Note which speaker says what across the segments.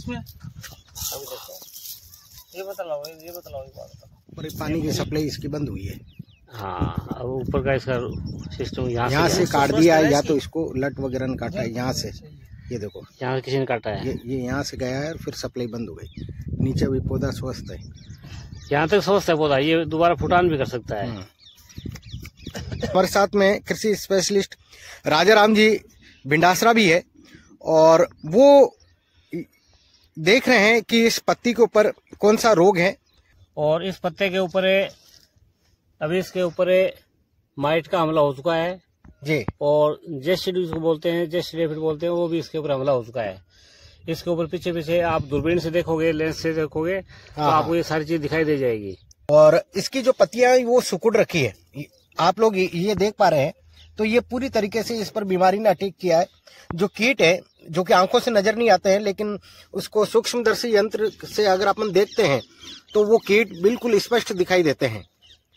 Speaker 1: इसमें अभी देखो, ये बतलाओ
Speaker 2: ऊपर पानी की सप्लाई इसकी बंद हुई है।
Speaker 3: हाँ, अब ऊपर का इसका सिस्टम
Speaker 2: यहाँ से काट दिया है, या तो इसको लट वगैरह ने काटा है यहाँ से। ये देखो
Speaker 3: यहाँ किसी ने काटा है,
Speaker 2: ये यहाँ से गया है और फिर सप्लाई बंद हो गई। नीचे भी पौधा स्वस्थ है,
Speaker 3: यहाँ तक स्वस्थ है पौधा, ये दोबारा फुटान भी कर सकता है।
Speaker 2: हमारे साथ में कृषि स्पेशलिस्ट राजा राम जी भिंडासरा भी है, और वो देख रहे हैं कि इस पत्ती के ऊपर कौन सा रोग है।
Speaker 3: और इस पत्ते के ऊपर अभी इसके ऊपर माइट का हमला हो चुका है
Speaker 2: जी,
Speaker 3: और जेस्ट को बोलते हैं, जेस्ट बोलते हैं, वो भी इसके ऊपर हमला हो चुका है। इसके ऊपर पीछे पीछे आप दूरबीन से देखोगे, लेंस से देखोगे, तो आपको ये सारी चीज दिखाई दे जाएगी।
Speaker 2: और इसकी जो पत्तियां वो सुकुड़ रखी है, आप लोग ये देख पा रहे हैं, तो ये पूरी तरीके से इस पर बीमारी ने अटैक किया है। जो कीट है, जो कि आंखों से नजर नहीं आते हैं, लेकिन उसको सूक्ष्मदर्शी यंत्र से अगर अपन देखते हैं तो वो कीट बिल्कुल स्पष्ट दिखाई देते हैं।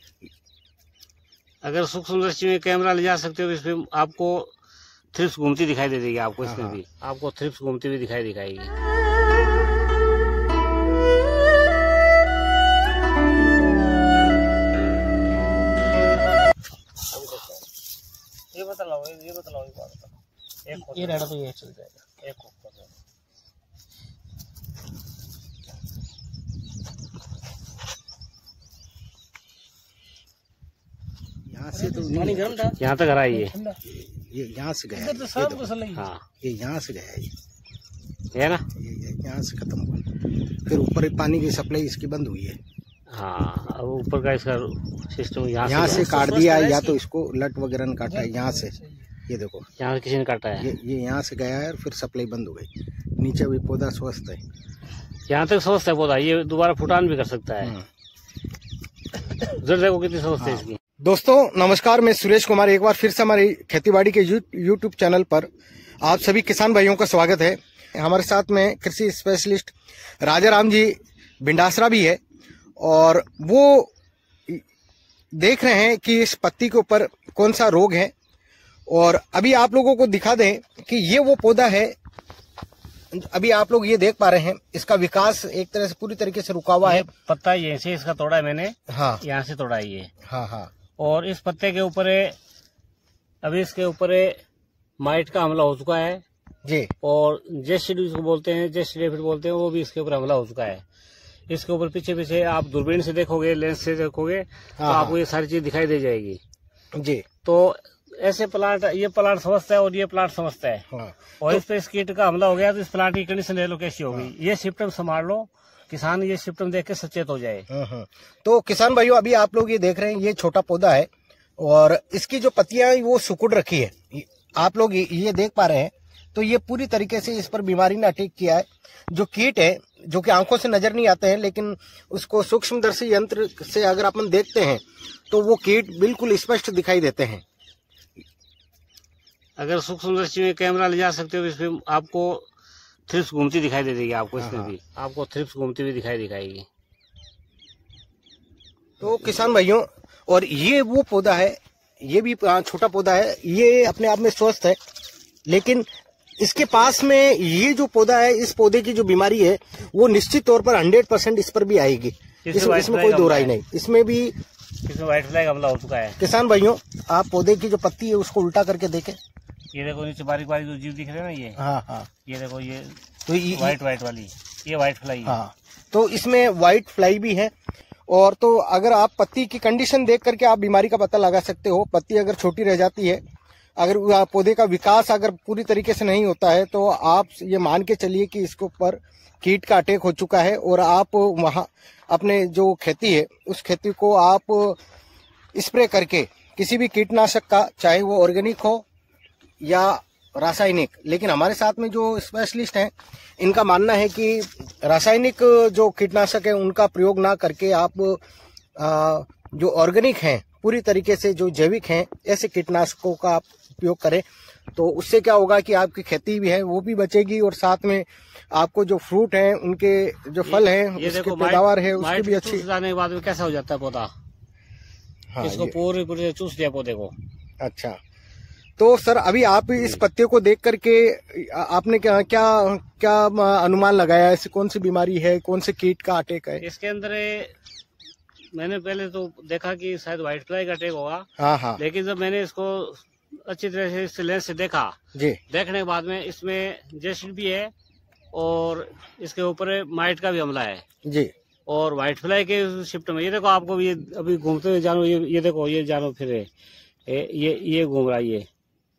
Speaker 3: अगर सूक्ष्मदर्शी में कैमरा ले जा सकते हो, इसमें आपको थ्रिप्स घूमती दिखाई दे देगी। आपको इसमें भी आपको थ्रिप्स घूमती हुई दिखाई दिखाएगी।
Speaker 1: ये बतलाओ ये रहना तो ये चल जाएगा। एक
Speaker 2: यहाँ से तो
Speaker 1: पानी गर्म था,
Speaker 3: यहाँ तक आ ये
Speaker 2: यहाँ से गया है,
Speaker 1: इधर तो शाम को सलाई।
Speaker 3: हाँ,
Speaker 2: ये यहाँ से गया है,
Speaker 3: है ना,
Speaker 2: ये यहाँ से खत्म हुआ। फिर ऊपर पानी की सप्लाई इसकी बंद हुई है।
Speaker 3: हाँ, अब ऊपर का इसका सिस्टम
Speaker 2: यहाँ से काट दिया है, या तो इसको लट वगैरह ने काटा है यहाँ से। ये देखो
Speaker 3: यहाँ किसी ने काटा है,
Speaker 2: ये यहाँ से गया है और फिर सप्लाई बंद हो गई। नीचे भी पौधा स्वस्थ है,
Speaker 3: यहाँ तक स्वस्थ है पौधा, ये दोबारा फुटान भी कर सकता है। जरा देखो कितनी स्वस्थ है इसकी।
Speaker 2: दोस्तों नमस्कार, मैं सुरेश कुमार एक बार फिर से हमारी खेतीबाड़ी के यूट्यूब चैनल पर आप सभी किसान भाइयों का स्वागत है। हमारे साथ में कृषि स्पेशलिस्ट राजा राम जी भिंडासरा भी है, और वो देख रहे हैं कि इस पत्ती के ऊपर कौन सा रोग है। और अभी आप लोगों को दिखा दें कि ये वो पौधा है, अभी आप लोग ये देख पा रहे हैं, इसका विकास एक तरह से पूरी तरीके से रुका हुआ है।
Speaker 3: पत्ता ये से इसका तोड़ा है मैंने,
Speaker 2: हाँ,
Speaker 3: यहाँ से तोड़ा है ये।
Speaker 2: हाँ।
Speaker 3: और इस पत्ते के ऊपर अभी इसके ऊपर माइट का हमला हो चुका है
Speaker 2: जी,
Speaker 3: और जेस्ट को बोलते हैं, जेस्ट बोलते हैं, वो भी इसके ऊपर हमला हो चुका है। इसके ऊपर पीछे पीछे आप दूरबीन से देखोगे, लेंस से देखोगे, तो आपको ये सारी चीज दिखाई दे जाएगी
Speaker 2: जी।
Speaker 3: तो ऐसे प्लांट, ये प्लांट समझता है और ये प्लांट समझता है। और इस पे इस कीट का हमला हो गया तो इस प्लांट की कंडीशन ले लो कैसी होगी। ये सिम्टम संभाल लो, किसान ये सिम्टम देख के सचेत हो जाए।
Speaker 2: तो किसान भाइयों, अभी आप लोग ये देख रहे हैं, ये छोटा पौधा है और इसकी जो पत्तियां वो सुकुड़ रखी है, आप लोग ये देख पा रहे हैं। तो ये पूरी तरीके से इस पर बीमारी ने अटैक किया है। जो कीट है, जो कि आंखों से नजर नहीं आते हैं, लेकिन उसको सूक्ष्मदर्शी यंत्र से अगर अपन देखते हैं तो वो कीट बिल्कुल स्पष्ट दिखाई देते हैं।
Speaker 3: अगर सूक्ष्मदर्शी में कैमरा ले जा सकते हो, इसमें आपको थ्रिप्स घूमती दिखाई दे देगी। आपको इसमें भी आपको थ्रिप्स घूमती हुई दिखाई दिखाएगी।
Speaker 2: तो किसान भाइयों, और ये वो पौधा है, ये भी छोटा पौधा है, ये अपने आप में स्वस्थ है, लेकिन इसके पास में ये जो पौधा है, इस पौधे की जो बीमारी है वो निश्चित तौर पर 100% इस पर भी आएगी। इसमें कोई दो राय नहीं। इसमें
Speaker 3: व्हाइट फ्लाई हमला हो चुका है।
Speaker 2: किसान भाइयों, आप पौधे की जो पत्ती है उसको उल्टा करके देखें।
Speaker 3: ये देखो नीचे बारीक बारीक जो जीव दिख रहे हैं ना, ये
Speaker 2: हाँ, ये
Speaker 3: देखो, ये
Speaker 2: तो
Speaker 3: व्हाइट वाली, ये व्हाइट फ्लाई।
Speaker 2: हाँ, तो इसमें व्हाइट फ्लाई भी है। और तो अगर आप पत्ती की कंडीशन देख करके आप बीमारी का पता लगा सकते हो। पत्ती अगर छोटी रह जाती है, अगर पौधे का विकास अगर पूरी तरीके से नहीं होता है, तो आप ये मान के चलिए कि इसके ऊपर कीट का अटैक हो चुका है। और आप वहाँ अपने जो खेती है, उस खेती को आप स्प्रे करके किसी भी कीटनाशक का, चाहे वो ऑर्गेनिक हो या रासायनिक, लेकिन हमारे साथ में जो स्पेशलिस्ट हैं, इनका मानना है कि रासायनिक जो कीटनाशक है उनका प्रयोग ना करके आप जो ऑर्गेनिक हैं, पूरी तरीके से जो जैविक हैं, ऐसे कीटनाशकों का आप उपयोग करें। तो उससे क्या होगा कि आपकी खेती भी है वो भी बचेगी, और साथ में आपको जो फ्रूट हैं, उनके जो फल हैं, उसकी पैदावार है उसकी भी अच्छी।
Speaker 3: जाने के बाद में कैसा हो जाता है पौधा, इसको पूरे चूस दिया पौधे को।
Speaker 2: अच्छा, तो सर अभी आप इस पत्तियों को देख करके आपने क्या क्या क्या अनुमान लगाया, ऐसी कौन सी बीमारी है, कौन से कीट का अटैक है?
Speaker 3: इसके अंदर मैंने पहले तो देखा कि शायद व्हाइट फ्लाई का अटैक होगा।
Speaker 2: हाँ हाँ।
Speaker 3: लेकिन जब मैंने इसको अच्छी तरह से इस लेंस से देखा
Speaker 2: जी, देखने
Speaker 3: के बाद में इसमें जेसिड भी है और इसके ऊपर माइट का भी हमला है
Speaker 2: जी,
Speaker 3: और व्हाइट फ्लाई के शिफ्ट में ये देखो आपको ये अभी घूमते हुए जानो, ये देखो ये जानो फिर ये घूम रहा है,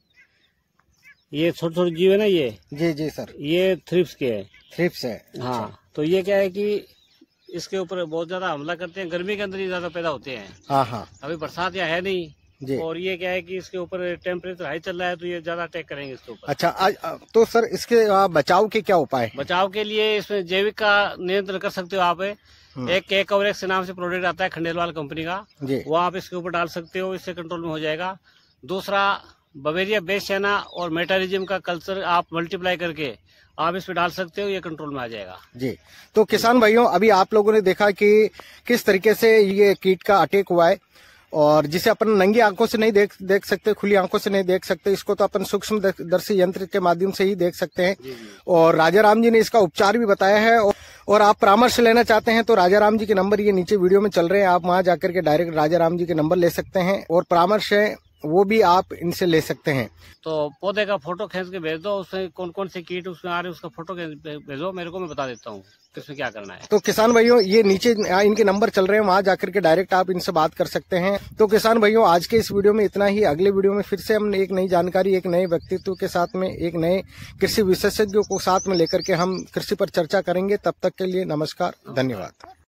Speaker 3: ये छोटे छोटे जीव है ना ये।
Speaker 2: जी जी सर,
Speaker 3: ये थ्रिप्स के है।
Speaker 2: थ्रिप्स है।
Speaker 3: हाँ
Speaker 2: अच्छा।
Speaker 3: तो ये क्या है कि इसके ऊपर बहुत ज्यादा हमला करते हैं, गर्मी के अंदर ये ज्यादा पैदा होते हैं।
Speaker 2: हाँ हाँ।
Speaker 3: अभी बरसात यहाँ है नहीं
Speaker 2: जी।
Speaker 3: और ये क्या है कि इसके ऊपर टेम्परेचर हाई चल रहा है तो ये ज्यादा अटैक करेंगे इसके ऊपर।
Speaker 2: अच्छा, तो सर इसके बचाव के क्या उपाय?
Speaker 3: बचाव के लिए इसमें जैविक का नियंत्रण कर सकते हो आप। एक के कवरेक्स नाम से प्रोडक्ट आता है खंडेलवाल कंपनी का, वो आप इसके ऊपर डाल सकते हो, इससे कंट्रोल में हो जाएगा। दूसरा बवेरिया बेसियाना और मेटारिज्म का कल्चर आप मल्टीप्लाई करके आप इस पे डाल सकते हो, ये कंट्रोल में आ जाएगा।
Speaker 2: जी। तो किसान भाइयों, अभी आप लोगों ने देखा कि किस तरीके से ये कीट का अटैक हुआ है और जिसे अपन नंगी आंखों से नहीं देख सकते, खुली आंखों से नहीं देख सकते, इसको तो अपन सूक्ष्म दर्शी यंत्र के माध्यम से ही देख सकते हैं। और राजा राम जी ने इसका उपचार भी बताया है। और आप परामर्श लेना चाहते हैं तो राजा राम जी के नंबर ये नीचे वीडियो में चल रहे हैं, आप वहां जाकर के डायरेक्ट राजा राम जी के नंबर ले सकते हैं और परामर्श है वो भी आप इनसे ले सकते हैं।
Speaker 3: तो पौधे का फोटो खींच के भेज दो, उसमें कौन कौन से कीट उसमें आ रहे हैं उसका फोटो भेजो मेरे को, मैं बता देता हूँ इसमें क्या करना है।
Speaker 2: तो किसान भाइयों, ये नीचे इनके नंबर चल रहे हैं, वहां जाकर के डायरेक्ट आप इनसे बात कर सकते हैं। तो किसान भाइयों, आज के इस वीडियो में इतना ही। अगले वीडियो में फिर से हम एक नई जानकारी, एक नए व्यक्तित्व के साथ में, एक नए कृषि विशेषज्ञों को साथ में लेकर के हम कृषि पर चर्चा करेंगे। तब तक के लिए नमस्कार, धन्यवाद।